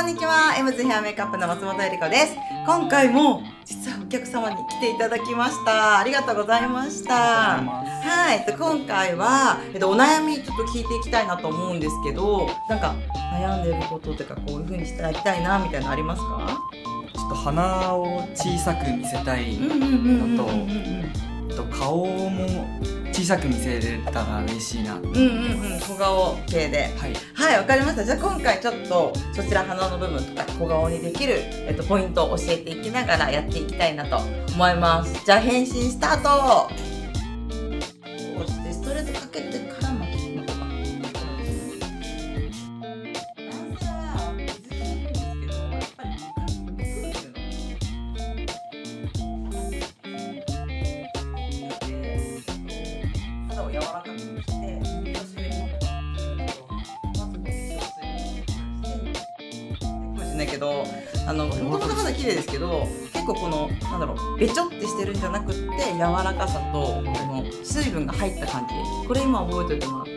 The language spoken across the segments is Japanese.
んにちは。エムズヘアメイクアップの松本恵理子です。今回も実はお客様に来ていただきました。ありがとうございました。はい、今回は、お悩みちょっと聞いていきたいなと思うんですけど、なんか悩んでることとかこういう風にしていきたいなみたいなのありますか？ ちょっと鼻を小さく見せたいのと、顔も小さく見せれたら嬉しいな。 小顔系で。はい、わかりました。じゃあ今回ちょっとそちら鼻の部分とか小顔にできる、ポイントを教えていきながらやっていきたいなと思います。じゃあ変身スタート。こうしてストレートかけてから巻き込むとか。男性は気づきにくいんですけど、やっぱりむくんでるの。肌を柔らかくして人差し指まず化粧水かもしれないけど、もともと肌綺麗ですけど、結構このなんだろう、べちょってしてるんじゃなくって柔らかさとこの水分が入った感じ、これ今覚えておいてもらって。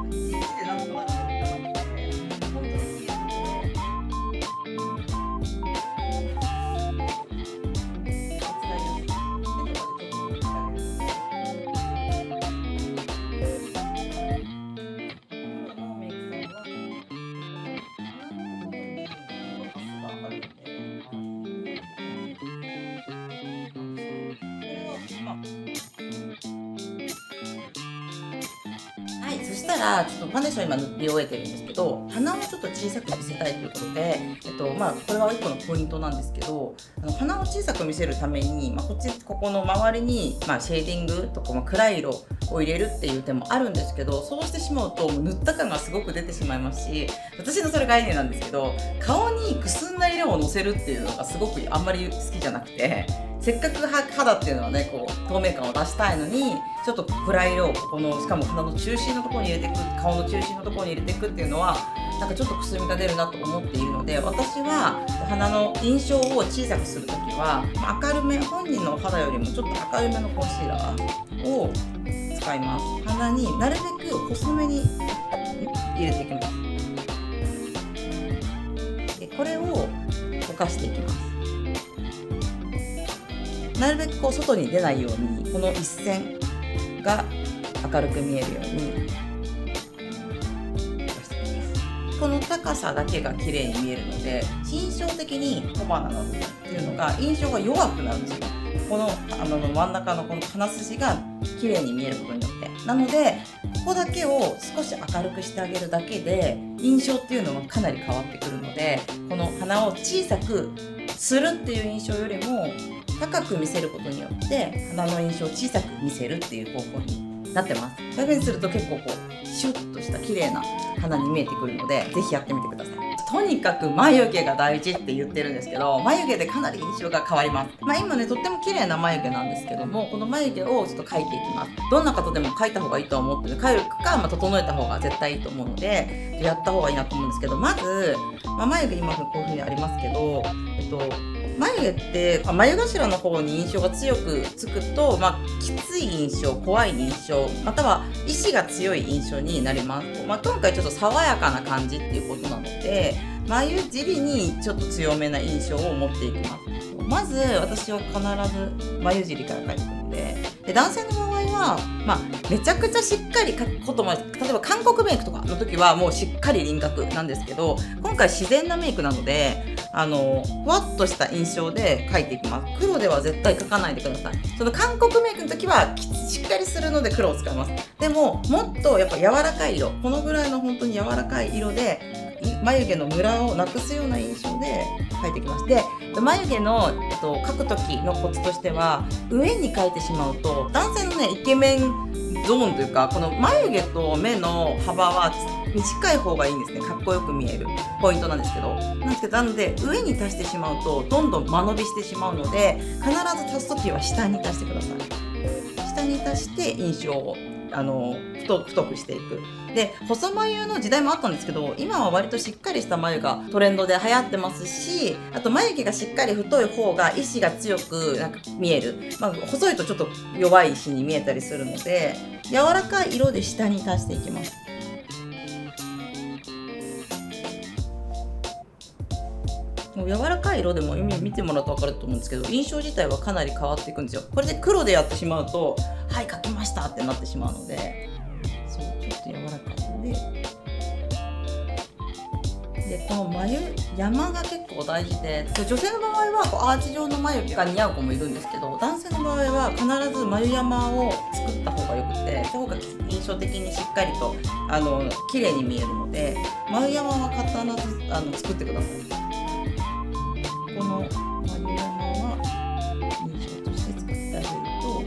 そしたらちょっとファンデーション今塗り終えてるんですけど、鼻をちょっと小さく見せたいということで、これは1個のポイントなんですけど、鼻を小さく見せるために、ここの周りに、シェーディングとか、暗い色を入れるっていう手もあるんですけど、そうしてしまうともう塗った感がすごく出てしまいますし、私のそれ概念なんですけど、顔にくすんだ色をのせるっていうのがすごくあんまり好きじゃなくて、せっかく肌っていうのはね、こう透明感を出したいのに、ちょっと暗い色をここの、しかも鼻の中心のところに入れていく、顔の中心のところに入れていくっていうのはなんかちょっとくすみが出るなと思っているので、私は鼻の印象を小さくするときは明るめ、本人の肌よりもちょっと明るめのコンシーラーを使います。鼻になるべく細めに入れていきます。でこれを溶かしていきます。なるべくこう外に出ないように、この一線が明るく見えるようにこの高さだけが綺麗に見えるので、印象的に小鼻の部分っていうのが印象が弱くなるんですよ。この真ん中のこの鼻筋が綺麗に見えることによって。なのでここだけを少し明るくしてあげるだけで印象っていうのはかなり変わってくるので、この鼻を小さくするっていう印象よりも高く見せることによって鼻の印象を小さく見せるっていう方法になってます。こういう風にすると結構こうシュッとした綺麗な鼻に見えてくるので、ぜひやってみてください。とにかく眉毛が大事って言ってるんですけど、眉毛でかなり印象が変わります。今ねとっても綺麗な眉毛なんですけども、この眉毛をちょっと描いていきます。どんな方でも描いた方がいいと思ってる、描くか、整えた方が絶対いいと思うのでやった方がいいなと思うんですけど、まず、眉毛今こういう風にありますけど、眉毛って眉頭の方に印象が強くつくと、きつい印象、怖い印象、または意志が強い印象になります。今回ちょっと爽やかな感じっていうことなので、眉尻にちょっと強めな印象を持っていきます。まず私は必ず眉尻から描いていくので、男性の場合は、めちゃくちゃしっかり描くことも、例えば韓国メイクとかの時はもうしっかり輪郭なんですけど、今回自然なメイクなのでふわっとした印象で描いていきます。黒では絶対描かないでください。その韓国メイクの時はしっかりするので黒を使います。でももっとやっぱ柔らかい色、このぐらいの本当に柔らかい色で眉毛のムラをなくすような印象で描いていきます。で眉毛の、描く時のコツとしては、上に描いてしまうと男性のねイケメンゾーンというか、この眉毛と目の幅は短い方がいいんですね。かっこよく見えるポイントなんですけど、なので上に足してしまうとどんどん間延びしてしまうので、必ず足す時は下に足してください。下に足して印象を太くしていく。で細眉の時代もあったんですけど、今は割としっかりした眉がトレンドで流行ってますし、あと眉毛がしっかり太い方が意志が強く見える、細いとちょっと弱い意志に見えたりするので、柔らかい色で下に足していきます。 もう柔らかい色でも見てもらうと分かると思うんですけど、印象自体はかなり変わっていくんですよ。これで黒でやってしまうとはい描きましたってなってしまうので、そうちょっと柔らかいので、この眉山が結構大事で、女性の場合はこうアーチ状の眉毛が似合う子もいるんですけど、男性の場合は必ず眉山を作った方がよくて、その方が印象的にしっかりと綺麗に見えるので、眉山は必ず作ってください。この眉山は印象として作ってあげると、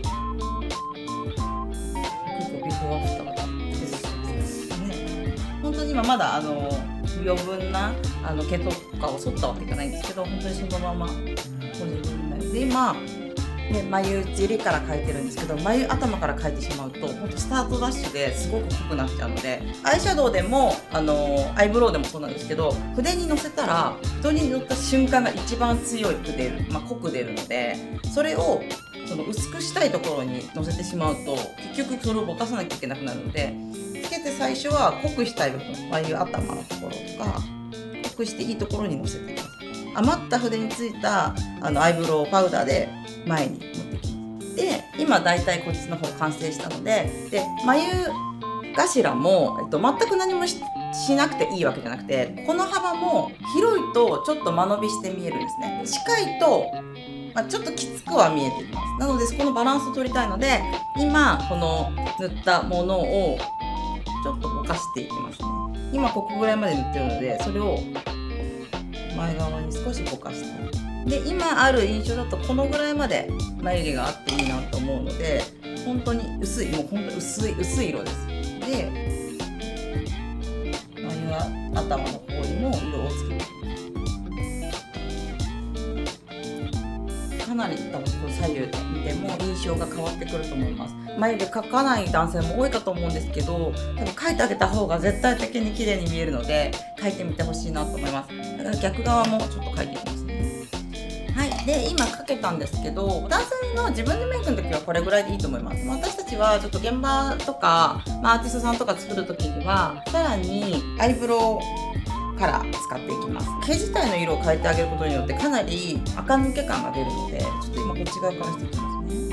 結構ビフォーアフターが出てきますね。本当に今まだ余分な毛とかを剃ったわけじゃないんですけど、本当にそのままご自分なりで今、ね、眉尻から描いてるんですけど、眉頭から描いてしまうと本当スタートダッシュですごく濃くなっちゃうので、アイシャドウでもアイブロウでもそうなんですけど、筆にのせたら人に乗った瞬間が一番強く出る、濃く出るので、それを薄くしたいところにのせてしまうと結局それをぼかさなきゃいけなくなるので、つけて最初は濃くしたい部分、眉頭のところとか濃くしていいところにのせていきます。余った筆についたアイブロウパウダーで前に持ってきます。で今だいたいこっちの方完成したので、眉頭も、全く何も しなくていいわけじゃなくて、この幅も広いとちょっと間延びして見えるんですね。近いとちょっときつくは見えています。なのでこのバランスを取りたいので、今この塗ったものをちょっとぼかしていきますね。今ここぐらいまで塗ってるので、それを前側に少しぼかして、で今ある印象だとこのぐらいまで眉毛があっていいなと思うので、本当に薄い、もう本当に薄い色です。で眉頭の方にも色をつけて、かなり多分左右で見ても印象が変わってくると思います。眉毛描かない男性も多いかと思うんですけど、多分描いてあげた方が絶対的に綺麗に見えるので、描いてみてほしいなと思います。だから逆側もちょっと描いていきますね。はい、で今描けたんですけど、男性の自分でメイクの時はこれぐらいでいいと思います。私たちはちょっと現場とか、アーティストさんとか作る時にはさらにアイブロウカラー使っていきます。毛自体の色を変えてあげることによってかなり垢抜け感が出るので、ちょっと今こっち側からしていきますね。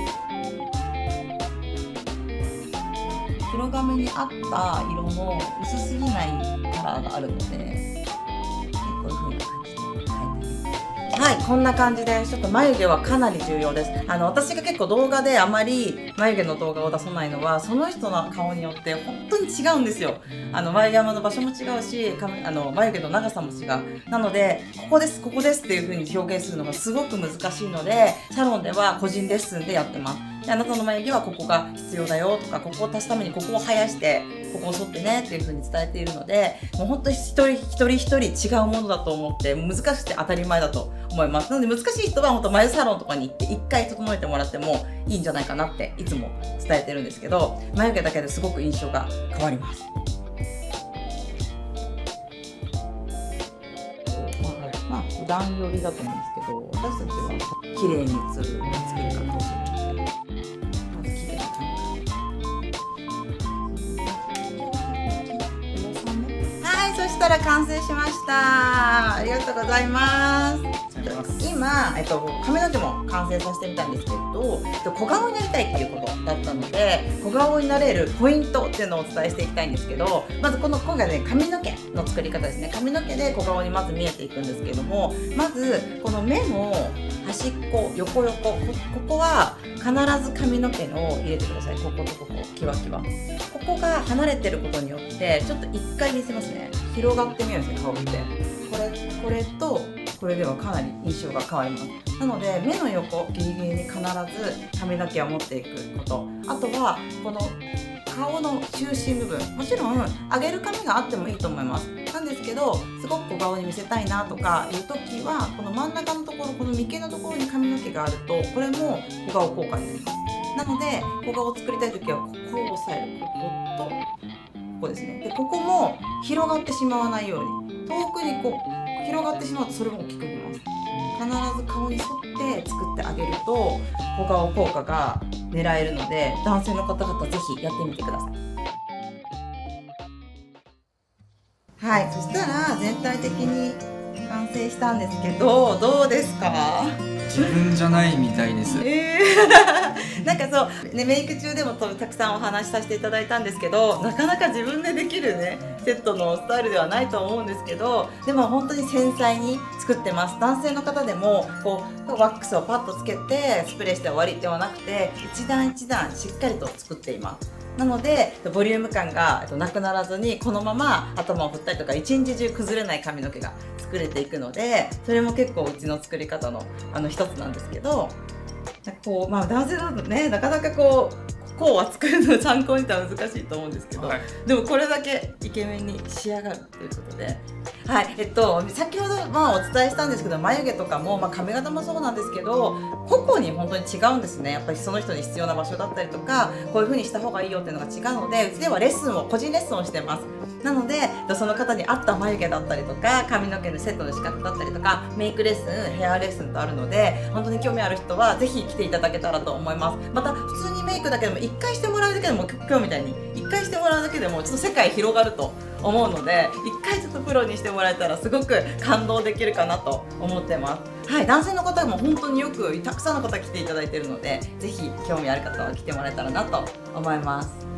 黒髪に合った色の薄すぎないカラーがあるので、こういう風な感じで変えてあげます。はい、こんな感じでちょっと眉毛はかなり重要です。私が結構動画であまり眉毛の動画を出さないのは、その人の顔によって本当に違うんですよ。眉山の場所も違うし、眉毛の長さも違う。なのでここですここですっていう風に表現するのがすごく難しいので、サロンでは個人レッスンでやってます。であなたの眉毛はここが必要だよとか、ここを足すためにここを生やしてここを剃ってねっていう風に伝えているので、もう本当に一人一人違うものだと思って、難しくて当たり前だと思います。なので難しい人は本当眉サロンとかに行って1回整えてもらってもいいんじゃないかなっていつも伝えてるんですけど、眉毛だけですごく印象が変わります。普段寄りだと思うんですけど、私たちは綺麗に映る作り方をするので、まず綺麗な感じ。はい、そしたら完成しました。ありがとうございます。今、髪の毛も完成させてみたんですけど、小顔になりたいっていうことだったので、小顔になれるポイントっていうのをお伝えしていきたいんですけど、まず今回ね、髪の毛の作り方ですね。髪の毛で小顔にまず見えていくんですけれども、まずこの目の端っこ、横ここは必ず髪の毛を入れてください。こことここ、キワキワ。ここが離れてることによって、ちょっと一回見せますね。広がってみるんですね、顔って。これとこれではかなり印象が変わります。なので目の横ギリギリに必ず髪の毛を持っていくこと、あとはこの顔の中心部分、もちろん上げる髪があってもいいと思います。なんですけど、すごく小顔に見せたいなとかいう時は、この真ん中のところ、この眉間のところに髪の毛があると、これも小顔効果になります。なので小顔を作りたい時はここを押さえる、こことここですね。でここも広がってしまわないように、遠くにこう広がってしまうとそれも大きく見ます。必ず顔に沿って作ってあげると小顔効果が狙えるので、男性の方々ぜひやってみてください。はい、そしたら全体的に完成したんですけど、どうですか？ 自分じゃないみたいです。 なんかそう、ね、メイク中でもたくさんお話しさせていただいたんですけど、なかなか自分でできるねセットのスタイルではないと思うんですけど、でも本当に繊細に作ってます。男性の方でもこうワックスをパッとつけてスプレーして終わりではなくて、一段一段しっかりと作っています。なのでボリューム感がなくならずに、このまま頭を振ったりとか一日中崩れない髪の毛が作れていくので、それも結構うちの作り方の一つなんですけど、なんかこう、男性だとね、なかなかこうは作るの参考にしては難しいと思うんですけど、はい、でもこれだけイケメンに仕上がるということで、はい、先ほどお伝えしたんですけど、眉毛とかも、髪型もそうなんですけど、個々に本当に違うんですね。やっぱりその人に必要な場所だったりとか、こういう風にした方がいいよっていうのが違うので、うちでは個人レッスンをしてます。なのでその方に合った眉毛だったりとか、髪の毛のセットの仕方だったりとか、メイクレッスン、ヘアレッスンとあるので、本当に興味ある人はぜひ来ていただけたらと思います。また普通にメイクだけでも1回してもらうだけでも、今日みたいに1回してもらうだけでもちょっと世界広がると思うので、1回ちょっとプロにしてもらえたらすごく感動できるかなと思ってます。はい、男性の方も本当によくたくさんの方来ていただいているので、ぜひ興味ある方は来てもらえたらなと思います。